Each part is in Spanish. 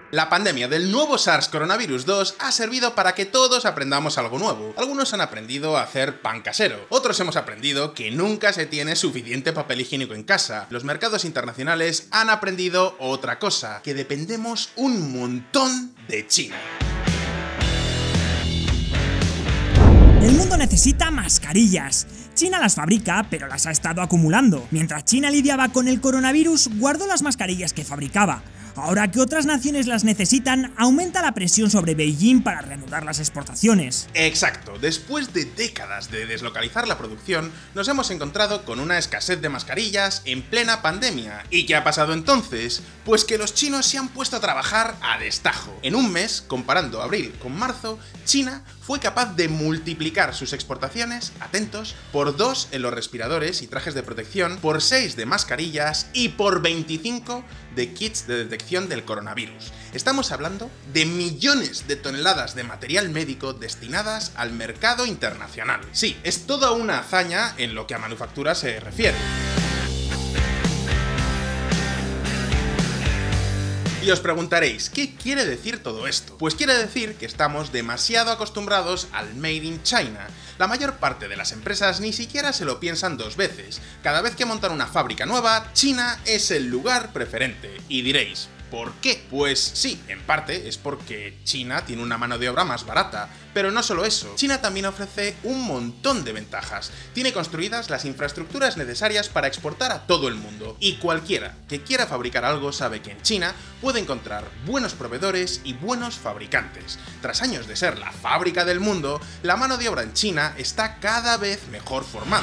La pandemia del nuevo SARS coronavirus 2 ha servido para que todos aprendamos algo nuevo. Algunos han aprendido a hacer pan casero, otros hemos aprendido que nunca se tiene suficiente papel higiénico en casa. Los mercados internacionales han aprendido otra cosa, que dependemos un montón de China. El mundo necesita mascarillas. China las fabrica, pero las ha estado acumulando. Mientras China lidiaba con el coronavirus, guardó las mascarillas que fabricaba. Ahora que otras naciones las necesitan, aumenta la presión sobre Beijing para reanudar las exportaciones. Exacto, después de décadas de deslocalizar la producción, nos hemos encontrado con una escasez de mascarillas en plena pandemia. ¿Y qué ha pasado entonces? Pues que los chinos se han puesto a trabajar a destajo. En un mes, comparando abril con marzo, China fue capaz de multiplicar sus exportaciones, atentos, por 2 en los respiradores y trajes de protección, por 6 de mascarillas y por 25 de kits de detección del coronavirus. Estamos hablando de millones de toneladas de material médico destinadas al mercado internacional. Sí, es toda una hazaña en lo que a manufactura se refiere. Y os preguntaréis, ¿qué quiere decir todo esto? Pues quiere decir que estamos demasiado acostumbrados al Made in China. La mayor parte de las empresas ni siquiera se lo piensan dos veces. Cada vez que montan una fábrica nueva, China es el lugar preferente. Y diréis, ¿por qué? Pues sí, en parte es porque China tiene una mano de obra más barata, pero no solo eso, China también ofrece un montón de ventajas. Tiene construidas las infraestructuras necesarias para exportar a todo el mundo, y cualquiera que quiera fabricar algo sabe que en China puede encontrar buenos proveedores y buenos fabricantes. Tras años de ser la fábrica del mundo, la mano de obra en China está cada vez mejor formada.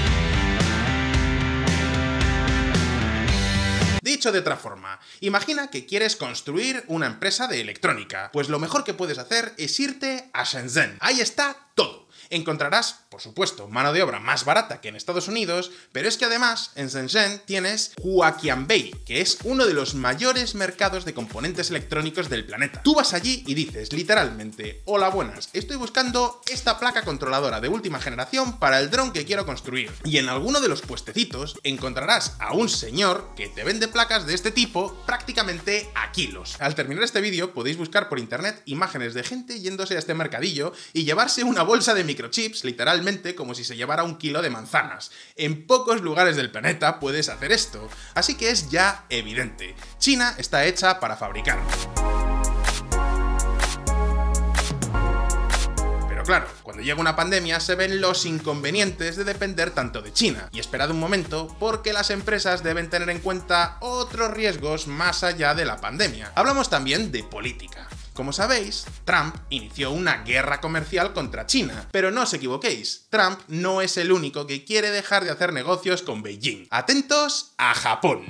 Dicho de otra forma, imagina que quieres construir una empresa de electrónica, pues lo mejor que puedes hacer es irte a Shenzhen. Ahí está todo. Encontrarás, por supuesto, mano de obra más barata que en Estados Unidos, pero es que además en Shenzhen tienes Huaqianbei, que es uno de los mayores mercados de componentes electrónicos del planeta. Tú vas allí y dices literalmente, hola buenas, estoy buscando esta placa controladora de última generación para el dron que quiero construir. Y en alguno de los puestecitos encontrarás a un señor que te vende placas de este tipo prácticamente a kilos. Al terminar este vídeo podéis buscar por internet imágenes de gente yéndose a este mercadillo y llevarse una bolsa de microchips, literalmente como si se llevara 1 kilo de manzanas. En pocos lugares del planeta puedes hacer esto, así que es ya evidente. China está hecha para fabricar. Pero claro, cuando llega una pandemia se ven los inconvenientes de depender tanto de China. Y esperad un momento, porque las empresas deben tener en cuenta otros riesgos más allá de la pandemia. Hablamos también de política. Como sabéis, Trump inició una guerra comercial contra China, pero no os equivoquéis, Trump no es el único que quiere dejar de hacer negocios con Beijing. Atentos a Japón.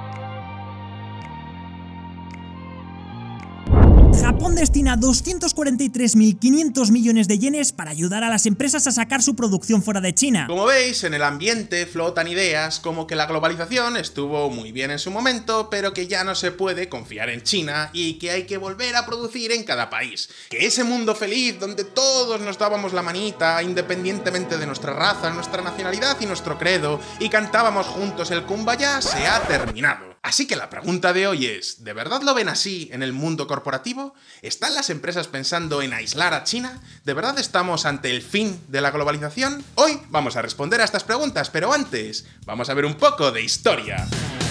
Japón destina 243.500 millones de yenes para ayudar a las empresas a sacar su producción fuera de China. Como veis, en el ambiente flotan ideas como que la globalización estuvo muy bien en su momento, pero que ya no se puede confiar en China y que hay que volver a producir en cada país. Que ese mundo feliz donde todos nos dábamos la manita, independientemente de nuestra raza, nuestra nacionalidad y nuestro credo, y cantábamos juntos el Kumbaya, se ha terminado. Así que la pregunta de hoy es, ¿de verdad lo ven así en el mundo corporativo? ¿Están las empresas pensando en aislar a China? ¿De verdad estamos ante el fin de la globalización? Hoy vamos a responder a estas preguntas, pero antes vamos a ver un poco de historia.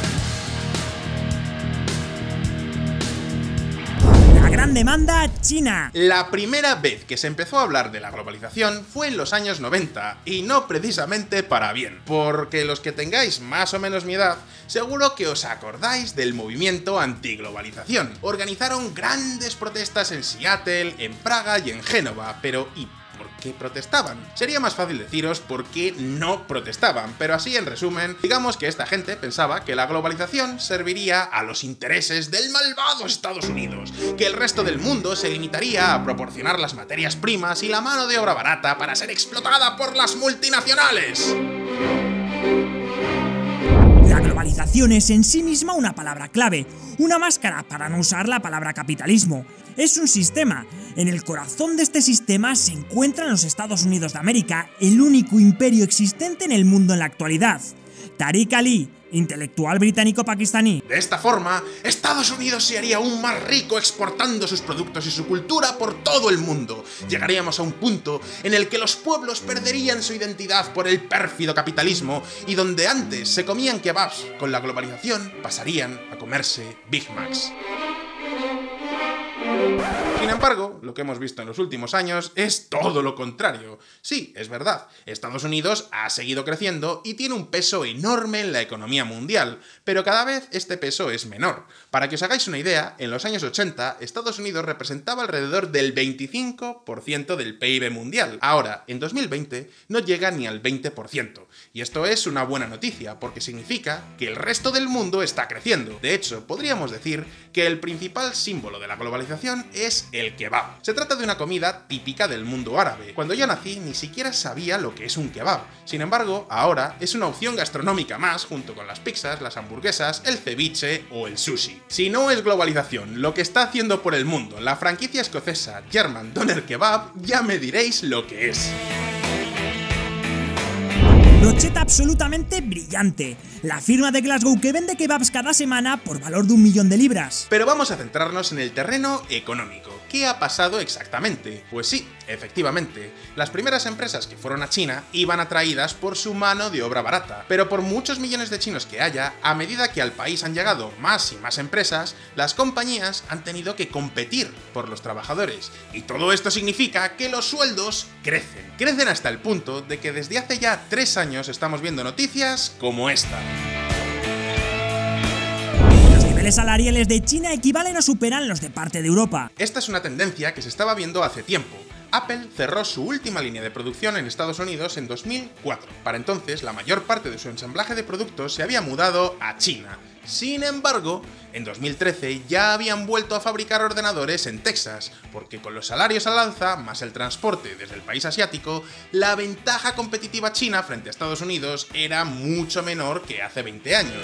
Gran demanda China. La primera vez que se empezó a hablar de la globalización fue en los años 90, y no precisamente para bien, porque los que tengáis más o menos mi edad, seguro que os acordáis del movimiento antiglobalización. Organizaron grandes protestas en Seattle, en Praga y en Génova, pero ¿y por qué protestaban? Sería más fácil deciros por qué no protestaban, pero así en resumen, digamos que esta gente pensaba que la globalización serviría a los intereses del malvado Estados Unidos, que el resto del mundo se limitaría a proporcionar las materias primas y la mano de obra barata para ser explotada por las multinacionales. La globalización es en sí misma una palabra clave, una máscara para no usar la palabra capitalismo. Es un sistema. En el corazón de este sistema se encuentran los Estados Unidos de América, el único imperio existente en el mundo en la actualidad. Tariq Ali, intelectual británico-pakistaní. De esta forma, Estados Unidos se haría aún más rico exportando sus productos y su cultura por todo el mundo. Llegaríamos a un punto en el que los pueblos perderían su identidad por el pérfido capitalismo y donde antes se comían kebabs, con la globalización pasarían a comerse Big Macs. Sin embargo, lo que hemos visto en los últimos años es todo lo contrario. Sí, es verdad, Estados Unidos ha seguido creciendo y tiene un peso enorme en la economía mundial, pero cada vez este peso es menor. Para que os hagáis una idea, en los años 80, Estados Unidos representaba alrededor del 25% del PIB mundial. Ahora, en 2020, no llega ni al 20%. Y esto es una buena noticia, porque significa que el resto del mundo está creciendo. De hecho, podríamos decir que el principal símbolo de la globalización es el kebab. Se trata de una comida típica del mundo árabe. Cuando yo nací ni siquiera sabía lo que es un kebab. Sin embargo, ahora es una opción gastronómica más junto con las pizzas, las hamburguesas, el ceviche o el sushi. Si no es globalización lo que está haciendo por el mundo la franquicia escocesa German Doner Kebab, ya me diréis lo que es. Brocheta absolutamente brillante. La firma de Glasgow que vende kebabs cada semana por valor de 1 millón de libras. Pero vamos a centrarnos en el terreno económico. ¿Qué ha pasado exactamente? Pues sí, efectivamente, las primeras empresas que fueron a China iban atraídas por su mano de obra barata. Pero por muchos millones de chinos que haya, a medida que al país han llegado más y más empresas, las compañías han tenido que competir por los trabajadores. Y todo esto significa que los sueldos crecen. Crecen hasta el punto de que desde hace ya 3 años estamos viendo noticias como esta. Los niveles salariales de China equivalen o superan los de parte de Europa. Esta es una tendencia que se estaba viendo hace tiempo. Apple cerró su última línea de producción en Estados Unidos en 2004. Para entonces, la mayor parte de su ensamblaje de productos se había mudado a China. Sin embargo, en 2013 ya habían vuelto a fabricar ordenadores en Texas, porque con los salarios al alza, más el transporte desde el país asiático, la ventaja competitiva china frente a Estados Unidos era mucho menor que hace 20 años.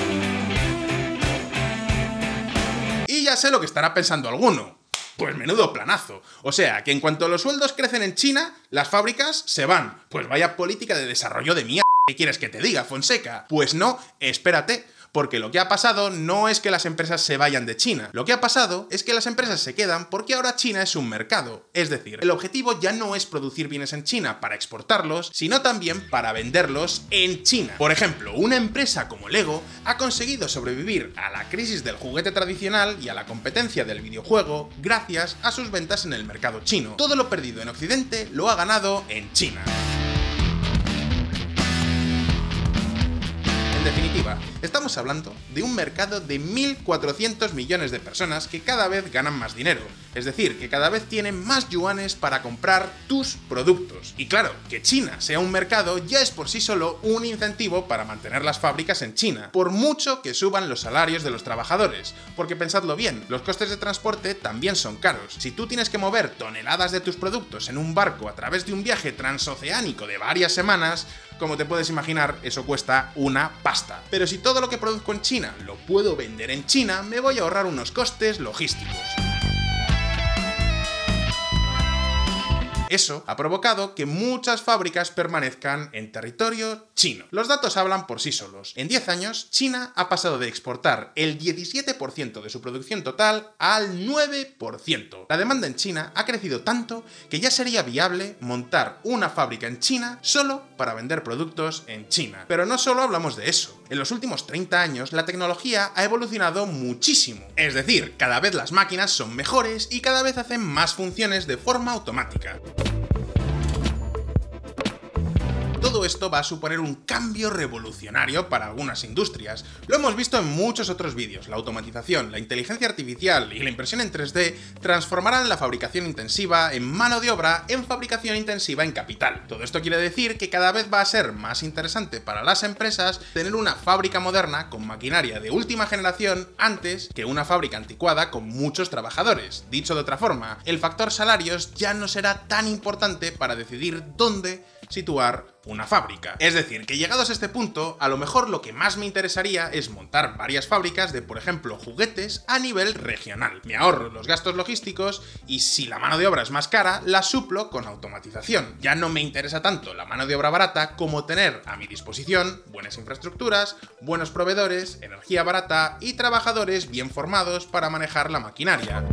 Y ya sé lo que estará pensando alguno. Pues menudo planazo. O sea, que en cuanto los sueldos crecen en China, las fábricas se van. Pues vaya política de desarrollo de mierda. ¿Qué quieres que te diga, Fonseca? Pues no, espérate. Porque lo que ha pasado no es que las empresas se vayan de China. Lo que ha pasado es que las empresas se quedan porque ahora China es un mercado. Es decir, el objetivo ya no es producir bienes en China para exportarlos, sino también para venderlos en China. Por ejemplo, una empresa como Lego ha conseguido sobrevivir a la crisis del juguete tradicional y a la competencia del videojuego gracias a sus ventas en el mercado chino. Todo lo perdido en Occidente lo ha ganado en China. En definitiva, estamos hablando de un mercado de 1.400 millones de personas que cada vez ganan más dinero, es decir, que cada vez tienen más yuanes para comprar tus productos. Y claro, que China sea un mercado ya es por sí solo un incentivo para mantener las fábricas en China, por mucho que suban los salarios de los trabajadores, porque pensadlo bien, los costes de transporte también son caros. Si tú tienes que mover toneladas de tus productos en un barco a través de un viaje transoceánico de varias semanas, como te puedes imaginar, eso cuesta una pasta. Pero si todo lo que produzco en China lo puedo vender en China, me voy a ahorrar unos costes logísticos. Eso ha provocado que muchas fábricas permanezcan en territorio chino. Los datos hablan por sí solos. En 10 años, China ha pasado de exportar el 17% de su producción total al 9%. La demanda en China ha crecido tanto que ya sería viable montar una fábrica en China solo para vender productos en China. Pero no solo hablamos de eso. En los últimos 30 años, la tecnología ha evolucionado muchísimo. Es decir, cada vez las máquinas son mejores y cada vez hacen más funciones de forma automática. Todo esto va a suponer un cambio revolucionario para algunas industrias. Lo hemos visto en muchos otros vídeos. La automatización, la inteligencia artificial y la impresión en 3D transformarán la fabricación intensiva en mano de obra en fabricación intensiva en capital. Todo esto quiere decir que cada vez va a ser más interesante para las empresas tener una fábrica moderna con maquinaria de última generación antes que una fábrica anticuada con muchos trabajadores. Dicho de otra forma, el factor salarios ya no será tan importante para decidir dónde situar una fábrica. Es decir, que llegados a este punto, a lo mejor lo que más me interesaría es montar varias fábricas de, por ejemplo, juguetes a nivel regional. Me ahorro los gastos logísticos y si la mano de obra es más cara, la suplo con automatización. Ya no me interesa tanto la mano de obra barata como tener a mi disposición buenas infraestructuras, buenos proveedores, energía barata y trabajadores bien formados para manejar la maquinaria.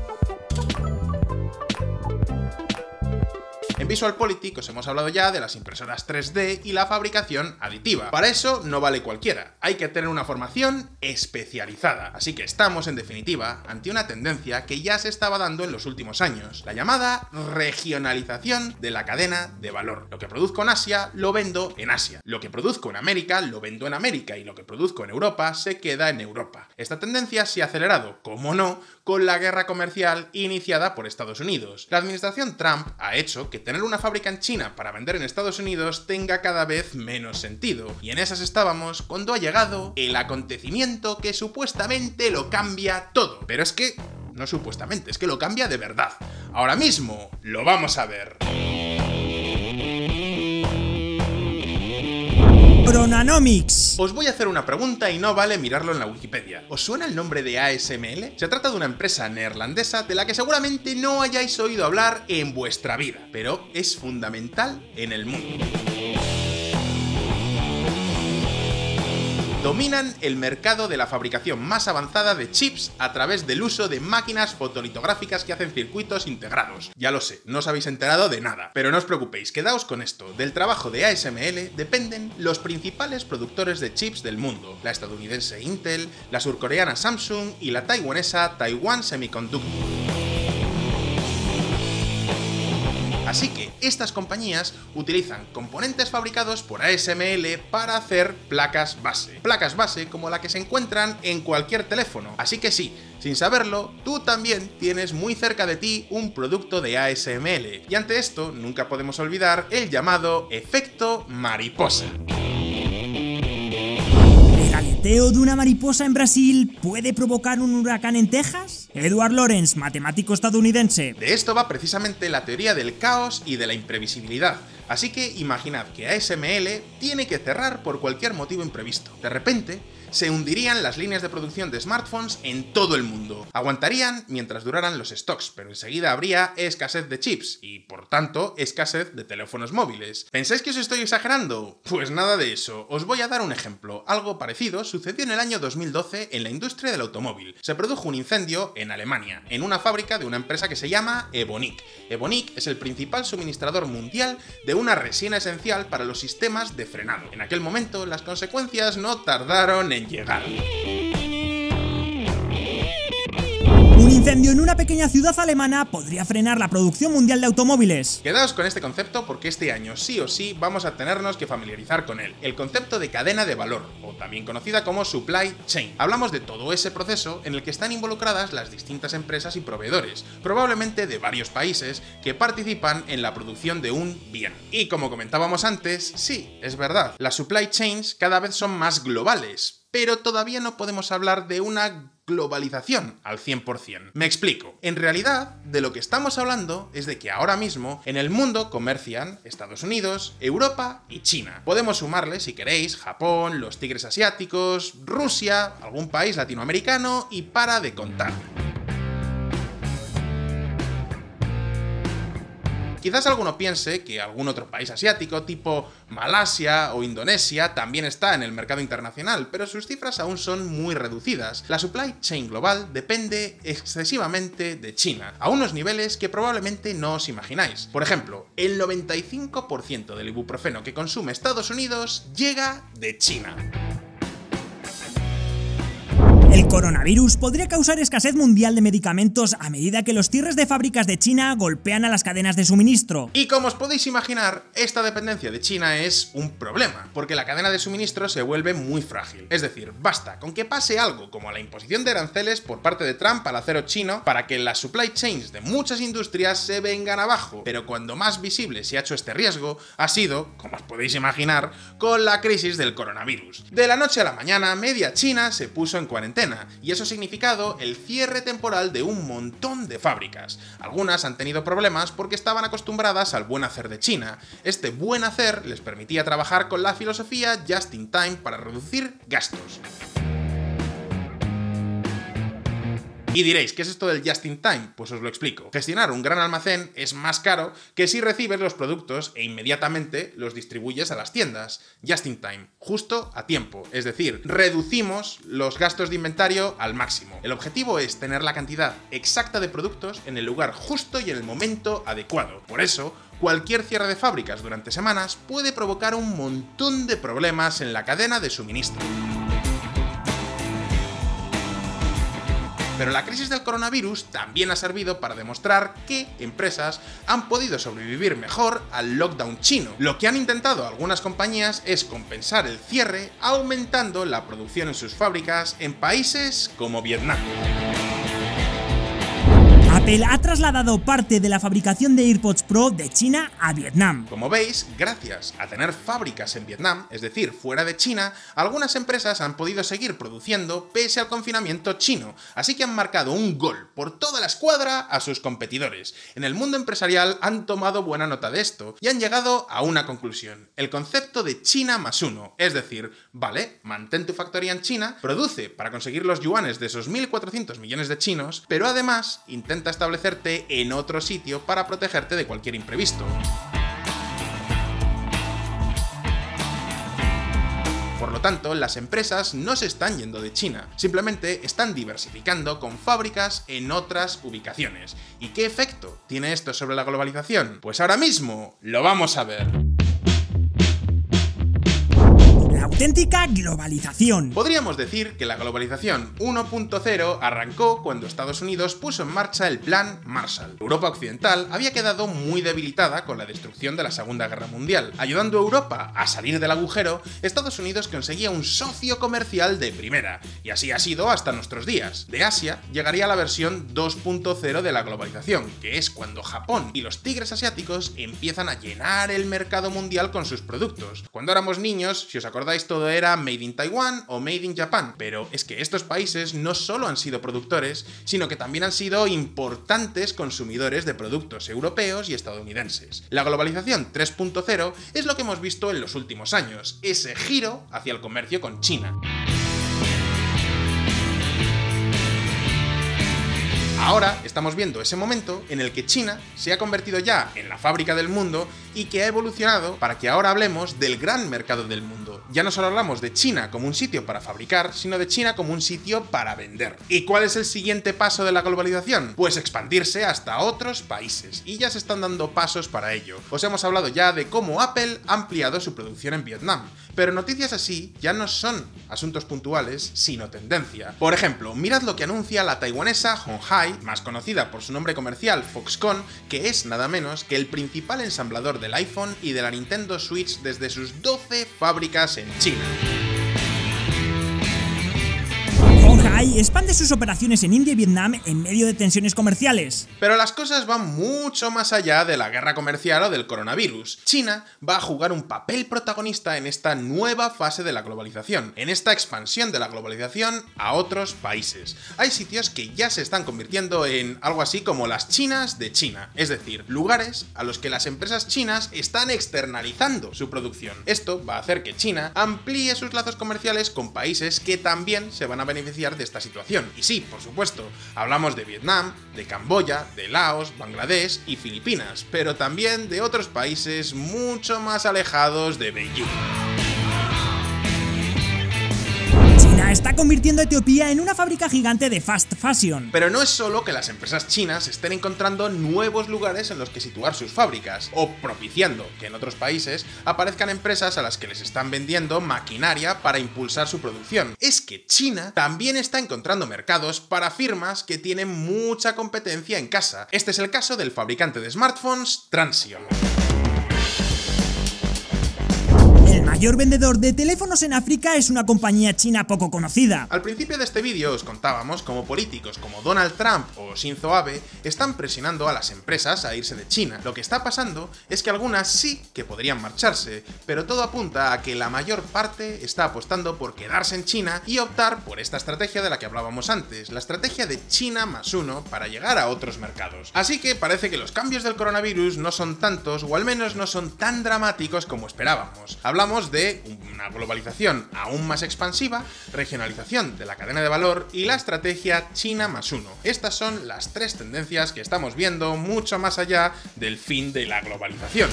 En VisualPolitik os hemos hablado ya de las impresoras 3D y la fabricación aditiva. Para eso no vale cualquiera, hay que tener una formación especializada. Así que estamos, en definitiva, ante una tendencia que ya se estaba dando en los últimos años, la llamada regionalización de la cadena de valor. Lo que produzco en Asia, lo vendo en Asia. Lo que produzco en América, lo vendo en América. Y lo que produzco en Europa, se queda en Europa. Esta tendencia se ha acelerado, como no, con la guerra comercial iniciada por Estados Unidos. La administración Trump ha hecho que tener una fábrica en China para vender en Estados Unidos tenga cada vez menos sentido. Y en esas estábamos cuando ha llegado el acontecimiento que supuestamente lo cambia todo. Pero es que, no supuestamente, es que lo cambia de verdad. Ahora mismo lo vamos a ver. Pronanomics. Os voy a hacer una pregunta y no vale mirarlo en la Wikipedia. ¿Os suena el nombre de ASML? Se trata de una empresa neerlandesa de la que seguramente no hayáis oído hablar en vuestra vida, pero es fundamental en el mundo. Dominan el mercado de la fabricación más avanzada de chips a través del uso de máquinas fotolitográficas que hacen circuitos integrados. Ya lo sé, no os habéis enterado de nada, pero no os preocupéis, quedaos con esto. Del trabajo de ASML dependen los principales productores de chips del mundo, la estadounidense Intel, la surcoreana Samsung y la taiwanesa Taiwan Semiconductor. Así que estas compañías utilizan componentes fabricados por ASML para hacer placas base. Placas base como la que se encuentran en cualquier teléfono. Así que sí, sin saberlo, tú también tienes muy cerca de ti un producto de ASML. Y ante esto, nunca podemos olvidar el llamado efecto mariposa. ¿El aleteo de una mariposa en Brasil puede provocar un huracán en Texas? Edward Lorenz, matemático estadounidense. De esto va precisamente la teoría del caos y de la imprevisibilidad. Así que imaginad que ASML tiene que cerrar por cualquier motivo imprevisto. De repente, se hundirían las líneas de producción de smartphones en todo el mundo. Aguantarían mientras duraran los stocks, pero enseguida habría escasez de chips y, por tanto, escasez de teléfonos móviles. ¿Pensáis que os estoy exagerando? Pues nada de eso. Os voy a dar un ejemplo. Algo parecido sucedió en el año 2012 en la industria del automóvil. Se produjo un incendio en Alemania, en una fábrica de una empresa que se llama Evonik. Evonik es el principal suministrador mundial de una resina esencial para los sistemas de frenado. En aquel momento, las consecuencias no tardaron en llegar. Un incendio en una pequeña ciudad alemana podría frenar la producción mundial de automóviles. Quedaos con este concepto porque este año sí o sí vamos a tenernos que familiarizar con él. El concepto de cadena de valor, o también conocida como supply chain. Hablamos de todo ese proceso en el que están involucradas las distintas empresas y proveedores, probablemente de varios países, que participan en la producción de un bien. Y como comentábamos antes, sí, es verdad, las supply chains cada vez son más globales, pero todavía no podemos hablar de una globalización al 100%. Me explico. En realidad, de lo que estamos hablando es de que ahora mismo en el mundo comercian Estados Unidos, Europa y China. Podemos sumarle, si queréis, Japón, los tigres asiáticos, Rusia, algún país latinoamericano y para de contar. Quizás alguno piense que algún otro país asiático, tipo Malasia o Indonesia, también está en el mercado internacional, pero sus cifras aún son muy reducidas. La supply chain global depende excesivamente de China, a unos niveles que probablemente no os imagináis. Por ejemplo, el 95% del ibuprofeno que consume Estados Unidos llega de China. El coronavirus podría causar escasez mundial de medicamentos a medida que los cierres de fábricas de China golpean a las cadenas de suministro. Y como os podéis imaginar, esta dependencia de China es un problema, porque la cadena de suministro se vuelve muy frágil. Es decir, basta con que pase algo como la imposición de aranceles por parte de Trump al acero chino para que las supply chains de muchas industrias se vengan abajo. Pero cuando más visible se ha hecho este riesgo, ha sido, como os podéis imaginar, con la crisis del coronavirus. De la noche a la mañana, media China se puso en cuarentena. cuarentena, y eso ha significado el cierre temporal de un montón de fábricas. Algunas han tenido problemas porque estaban acostumbradas al buen hacer de China. Este buen hacer les permitía trabajar con la filosofía just in time para reducir gastos. Y diréis, ¿qué es esto del just in time? Pues os lo explico. Gestionar un gran almacén es más caro que si recibes los productos e inmediatamente los distribuyes a las tiendas. Just in time, justo a tiempo. Es decir, reducimos los gastos de inventario al máximo. El objetivo es tener la cantidad exacta de productos en el lugar justo y en el momento adecuado. Por eso, cualquier cierre de fábricas durante semanas puede provocar un montón de problemas en la cadena de suministro. Pero la crisis del coronavirus también ha servido para demostrar que empresas han podido sobrevivir mejor al lockdown chino. Lo que han intentado algunas compañías es compensar el cierre aumentando la producción en sus fábricas en países como Vietnam. Apple ha trasladado parte de la fabricación de AirPods Pro de China a Vietnam. Como veis, gracias a tener fábricas en Vietnam, es decir, fuera de China, algunas empresas han podido seguir produciendo pese al confinamiento chino, así que han marcado un gol por toda la escuadra a sus competidores. En el mundo empresarial han tomado buena nota de esto y han llegado a una conclusión: el concepto de China más uno, es decir, vale, mantén tu factoría en China, produce para conseguir los yuanes de esos 1.400 millones de chinos, pero además intenta establecerte en otro sitio para protegerte de cualquier imprevisto. Por lo tanto, las empresas no se están yendo de China, simplemente están diversificando con fábricas en otras ubicaciones. ¿Y qué efecto tiene esto sobre la globalización? Pues ahora mismo lo vamos a ver. Auténtica globalización. Podríamos decir que la globalización 1.0 arrancó cuando Estados Unidos puso en marcha el Plan Marshall. Europa Occidental había quedado muy debilitada con la destrucción de la Segunda Guerra Mundial. Ayudando a Europa a salir del agujero, Estados Unidos conseguía un socio comercial de primera, y así ha sido hasta nuestros días. De Asia llegaría la versión 2.0 de la globalización, que es cuando Japón y los tigres asiáticos empiezan a llenar el mercado mundial con sus productos. Cuando éramos niños, si os acordáis, todo era Made in Taiwan o Made in Japan, pero es que estos países no solo han sido productores, sino que también han sido importantes consumidores de productos europeos y estadounidenses. La globalización 3.0 es lo que hemos visto en los últimos años, ese giro hacia el comercio con China. Ahora estamos viendo ese momento en el que China se ha convertido ya en la fábrica del mundo y que ha evolucionado para que ahora hablemos del gran mercado del mundo. Ya no solo hablamos de China como un sitio para fabricar, sino de China como un sitio para vender. ¿Y cuál es el siguiente paso de la globalización? Pues expandirse hasta otros países, y ya se están dando pasos para ello. Os hemos hablado ya de cómo Apple ha ampliado su producción en Vietnam, pero noticias así ya no son asuntos puntuales, sino tendencia. Por ejemplo, mirad lo que anuncia la taiwanesa Hon Hai, más conocida por su nombre comercial Foxconn, que es nada menos que el principal ensamblador del iPhone y de la Nintendo Switch desde sus 12 fábricas en China. Hon Hai expande sus operaciones en India y Vietnam en medio de tensiones comerciales. Pero las cosas van mucho más allá de la guerra comercial o del coronavirus. China va a jugar un papel protagonista en esta nueva fase de la globalización, en esta expansión de la globalización a otros países. Hay sitios que ya se están convirtiendo en algo así como las Chinas de China, es decir, lugares a los que las empresas chinas están externalizando su producción. Esto va a hacer que China amplíe sus lazos comerciales con países que también se van a beneficiar de esta situación. Y sí, por supuesto, hablamos de Vietnam, de Camboya, de Laos, Bangladesh y Filipinas, pero también de otros países mucho más alejados de Beijing. China está convirtiendo a Etiopía en una fábrica gigante de fast fashion. Pero no es solo que las empresas chinas estén encontrando nuevos lugares en los que situar sus fábricas, o propiciando que en otros países aparezcan empresas a las que les están vendiendo maquinaria para impulsar su producción. Es que China también está encontrando mercados para firmas que tienen mucha competencia en casa. Este es el caso del fabricante de smartphones Transsion. mayor vendedor de teléfonos en África es una compañía china poco conocida. Al principio de este vídeo os contábamos cómo políticos como Donald Trump o Shinzo Abe están presionando a las empresas a irse de China. Lo que está pasando es que algunas sí que podrían marcharse, pero todo apunta a que la mayor parte está apostando por quedarse en China y optar por esta estrategia de la que hablábamos antes, la estrategia de China más uno para llegar a otros mercados. Así que parece que los cambios del coronavirus no son tantos, o al menos no son tan dramáticos como esperábamos. Hablamos de una globalización aún más expansiva, regionalización de la cadena de valor y la estrategia China más uno. Estas son las tres tendencias que estamos viendo mucho más allá del fin de la globalización.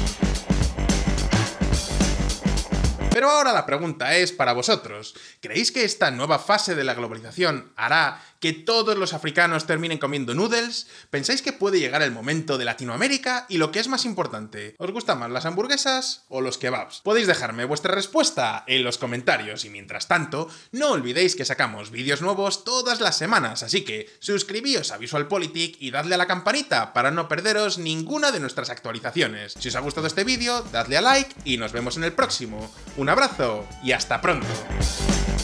Pero ahora la pregunta es para vosotros. ¿Creéis que esta nueva fase de la globalización hará que todos los africanos terminen comiendo noodles? ¿Pensáis que puede llegar el momento de Latinoamérica? Y lo que es más importante, ¿os gustan más las hamburguesas o los kebabs? Podéis dejarme vuestra respuesta en los comentarios y mientras tanto, no olvidéis que sacamos vídeos nuevos todas las semanas, así que suscribíos a VisualPolitik y dadle a la campanita para no perderos ninguna de nuestras actualizaciones. Si os ha gustado este vídeo, dadle a like y nos vemos en el próximo. Un abrazo y hasta pronto.